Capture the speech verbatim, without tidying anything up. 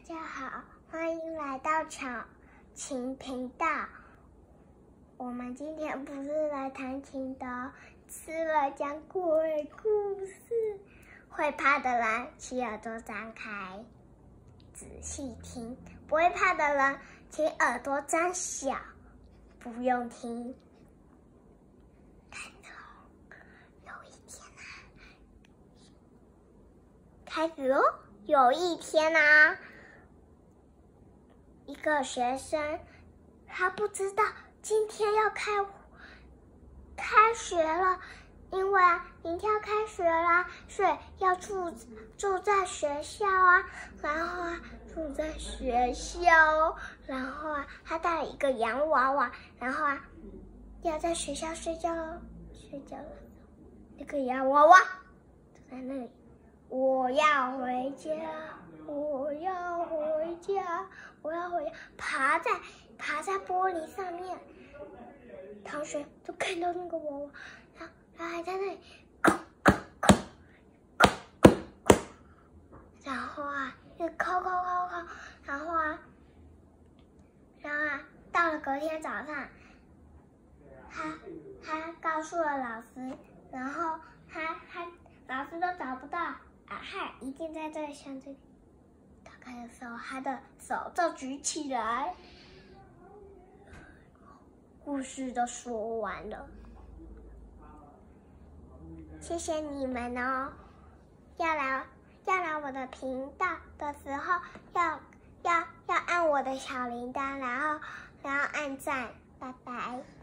家好，欢迎来到巧琴频道。我们今天不是来弹琴的，是来讲鬼故事。会怕的人，请耳朵张开，仔细听；不会怕的人，请耳朵张小，不用听。看哦，有一天啊，开始哦。有一天啊，一个学生他不知道今天要开开学了，因为啊明天要开学啦，所以要住住在学校啊，然后啊住在学校，然后啊他带了一个洋娃娃，然后啊要在学校睡觉了，睡觉了，那个洋娃娃就在那里。我要回家，我要回家，我要回家！爬在爬在玻璃上面，同学都看到那个娃娃，然后然后还在那里，然后啊，又敲敲敲敲，然后啊，然后啊，到了隔天早上，他他告诉了老师，然后他他老师都找不到。啊嗨，一定在这个箱子里。打开的时候，他的手就举起来。故事都说完了，谢谢你们哦！要来要来我的频道的时候，要要要按我的小铃铛，然后然后按赞，拜拜。